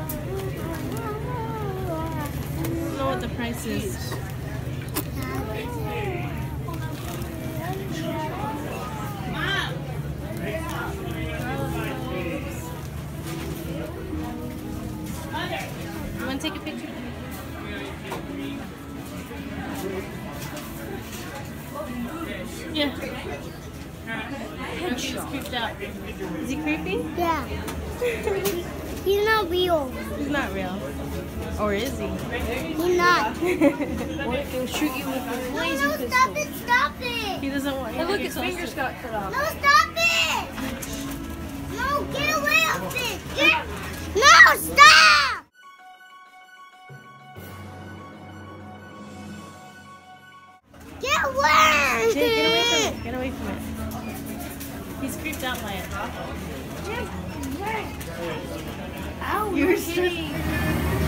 don't know what the price is. You want to take a picture? Yeah. He's creeped out. Is he creepy? Yeah. He's not real. He's not real. Or is he? He's not. What if he'll shoot you with a laser No, pistol? stop it, stop it. He doesn't want you Hey, to look, get his close fingers to- got cut off. No, stop it. No, get away of it. No, stop. Get away. Jake, get away from it. Get away from it. He's creeped out by it. Ow, You're kidding.